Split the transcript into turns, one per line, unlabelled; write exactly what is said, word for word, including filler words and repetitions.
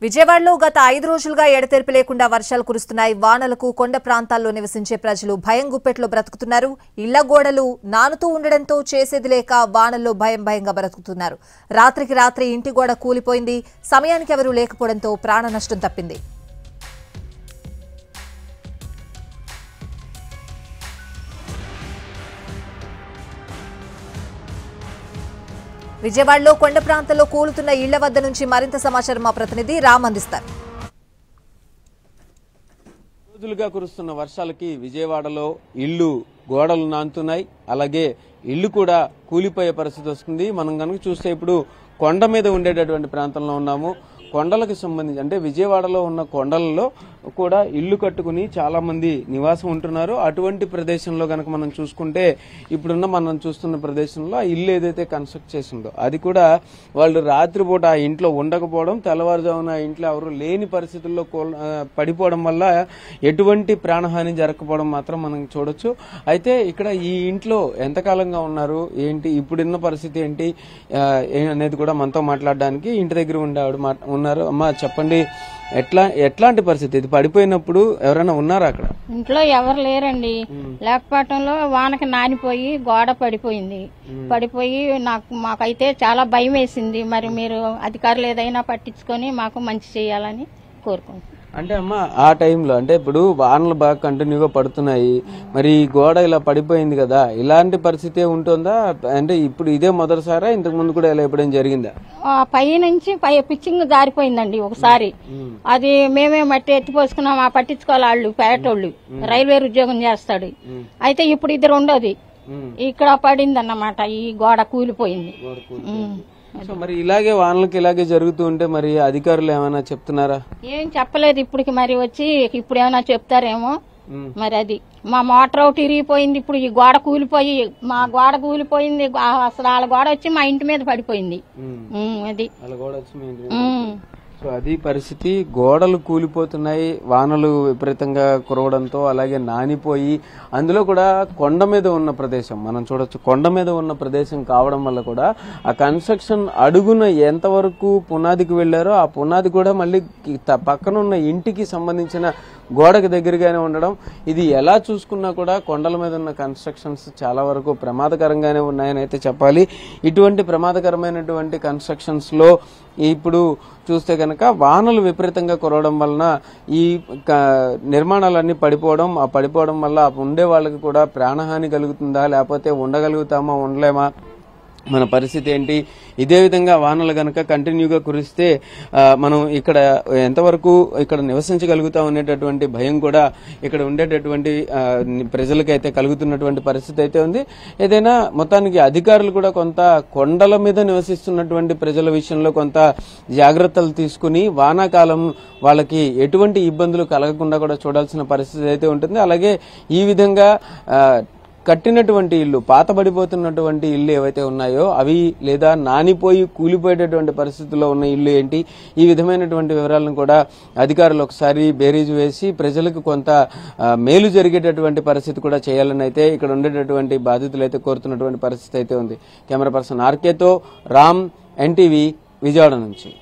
విజయవాడలో గత ఐదు రోజులుగా ఎడతెరిపి లేకుండా వర్షాలు కురుస్తున్నాయి. వానలకు కొండ ప్రాంతాల్లో నివసించే ప్రజలు భయం గుప్పెట్లో బ్రతుకుతున్నారు. ఇళ్ల గోడలు నానుతూ ఉండడంతో చేసేది లేక వానల్లో భయం భయంగా బ్రతుకుతున్నారు. రాత్రికి రాత్రి ఇంటి గోడ కూలిపోయింది. సమయానికి ఎవరూ లేకపోవడంతో ప్రాణ నష్టం తప్పింది. విజయవాడలో కొండ ప్రాంతంలో కూలుతున్న ఇళ్ల వద్ద నుంచి మరింత సమాచారం మా ప్రతినిధి రామ్ అందిస్తారు.
రోజులుగా కురుస్తున్న వర్షాలకి విజయవాడలో ఇళ్లు గోడలు నానుతున్నాయి. అలాగే ఇళ్లు కూడా కూలిపోయే పరిస్థితి వస్తుంది. మనం కనుక చూస్తే ఇప్పుడు కొండ మీద ఉండేటటువంటి ప్రాంతంలో ఉన్నాము. కొండలకు సంబంధించి అంటే విజయవాడలో ఉన్న కొండలలో కూడా ఇల్లు కట్టుకుని చాలా మంది నివాసం ఉంటున్నారు. అటువంటి ప్రదేశంలో కనుక మనం చూసుకుంటే ఇప్పుడున్న మనం చూస్తున్న ప్రదేశంలో ఆ ఇల్లు ఏదైతే కన్స్ట్రక్ట్ చేసిందో అది కూడా వాళ్ళు రాత్రిపూట ఆ ఇంట్లో ఉండకపోవడం, తెల్లవారుజామున ఆ ఇంట్లో ఎవరు లేని పరిస్థితుల్లో పడిపోవడం వల్ల ఎటువంటి ప్రాణహాని జరగకపోవడం మాత్రం మనం చూడొచ్చు. అయితే ఇక్కడ ఈ ఇంట్లో ఎంతకాలంగా ఉన్నారు ఏంటి, ఇప్పుడున్న పరిస్థితి ఏంటి అనేది కూడా మనతో మాట్లాడడానికి ఇంటి దగ్గర ఉండేవాడు ఉన్నారు. అమ్మా చెప్పండి, ఎట్లా ఎట్లాంటి పరిస్థితి ఇది? పడిపోయినప్పుడు ఎవరైనా ఉన్నారా అక్కడ?
ఇంట్లో ఎవరు లేరండి. లేకపోవటంలో వానకి నానిపోయి గోడ పడిపోయింది. పడిపోయి నాకు మాకైతే చాలా భయం వేసింది. మరి మీరు అధికారులు ఏదైనా పట్టించుకొని మాకు మంచి చేయాలని కోరుకుంటున్నాను.
అంటే అమ్మ ఆ టైంలో అంటే ఇప్పుడు వానలు బాగా కంటిన్యూగా పడుతున్నాయి, మరి గోడ ఇలా పడిపోయింది కదా, ఇలాంటి పరిస్థితి ఉంటుందా? అంటే ఇప్పుడు ఇదే మొదటిసారా, ఇంతకు ముందు కూడా ఇలా ఎప్పుడైనా జరిగిందా?
పై నుంచి పై పిచ్చింగ్ జారిపోయిందండి ఒకసారి. అది మేమే మట్టి ఎత్తిపోసుకున్నాం. ఆ పట్టించుకోవాలి వాళ్ళు పేటోళ్ళు, రైల్వే ఉద్యోగం చేస్తాడు. అయితే ఇప్పుడు ఇద్దరు ఉండదు, ఇక్కడ పడింది అన్నమాట. ఈ గోడ కూలిపోయింది.
సో మరి ఇలాగే వానలకి ఇలాగే జరుగుతూ ఉంటే మరి అధికారులు ఏమైనా చెప్తున్నారా?
ఏం చెప్పలేదు ఇప్పటికి. మరి వచ్చి ఇప్పుడు ఏమైనా చెప్తారేమో మరి. అది మా మోటార్ ఒకటి ఇరిగిపోయింది. ఇప్పుడు ఈ గోడ కూలిపోయి మా గోడ కూలిపోయింది. అసలు వాళ్ళ గోడ వచ్చి మా ఇంటి మీద పడిపోయింది. అది
సో అది పరిస్థితి. గోడలు కూలిపోతున్నాయి వానలు విపరీతంగా కురవడంతో, అలాగే నానిపోయి. అందులో కూడా కొండ మీద ఉన్న ప్రదేశం మనం చూడొచ్చు. కొండ మీద ఉన్న ప్రదేశం కావడం వల్ల కూడా ఆ కన్స్ట్రక్షన్ అడుగున ఎంతవరకు పునాదికి వెళ్లారో ఆ పునాది కూడా మళ్ళీ పక్కన ఉన్న ఇంటికి సంబంధించిన గోడకు దగ్గరగానే ఉండడం. ఇది ఎలా చూసుకున్నా కూడా కొండల మీద ఉన్న కన్స్ట్రక్షన్స్ చాలా వరకు ప్రమాదకరంగానే ఉన్నాయని అయితే చెప్పాలి. ఇటువంటి ప్రమాదకరమైనటువంటి కన్స్ట్రక్షన్స్ లో ఇప్పుడు చూస్తే కనుక వానలు విపరీతంగా కురవడం వలన ఈ నిర్మాణాలన్నీ పడిపోవడం, ఆ పడిపోవడం వల్ల ఉండే వాళ్ళకి కూడా ప్రాణహాని కలుగుతుందా, లేకపోతే ఉండగలుగుతామా, ఉండలేమా, మన పరిస్థితి ఏంటి? ఇదే విధంగా వానలు గనక కంటిన్యూగా కురిస్తే మనం ఇక్కడ ఎంతవరకు ఇక్కడ నివసించగలుగుతాం అనేటటువంటి భయం కూడా ఇక్కడ ఉండేటటువంటి ప్రజలకైతే కలుగుతున్నటువంటి పరిస్థితి అయితే ఉంది. ఏదైనా మొత్తానికి అధికారులు కూడా కొంత కొండల మీద నివసిస్తున్నటువంటి ప్రజల విషయంలో కొంత జాగ్రత్తలు తీసుకుని వానాకాలం వాళ్ళకి ఎటువంటి ఇబ్బందులు కలగకుండా కూడా చూడాల్సిన పరిస్థితి అయితే ఉంటుంది. అలాగే ఈ విధంగా కట్టినటువంటి ఇల్లు, పాతబడిపోతున్నటువంటి ఇల్లు ఏవైతే ఉన్నాయో అవి, లేదా నానిపోయి కూలిపోయేటటువంటి పరిస్థితుల్లో ఉన్న ఇల్లు ఏంటి, ఈ విధమైనటువంటి వివరాలను కూడా అధికారులు ఒకసారి బేరీజు వేసి ప్రజలకు కొంత మేలు జరిగేటటువంటి పరిస్థితి కూడా చేయాలని అయితే ఇక్కడ ఉండేటటువంటి బాధితులు అయితే కోరుతున్నటువంటి పరిస్థితి అయితే ఉంది. కెమెరా పర్సన్ ఆర్కేతో రామ్, ఎన్టీవీ, విజయవాడ నుంచి.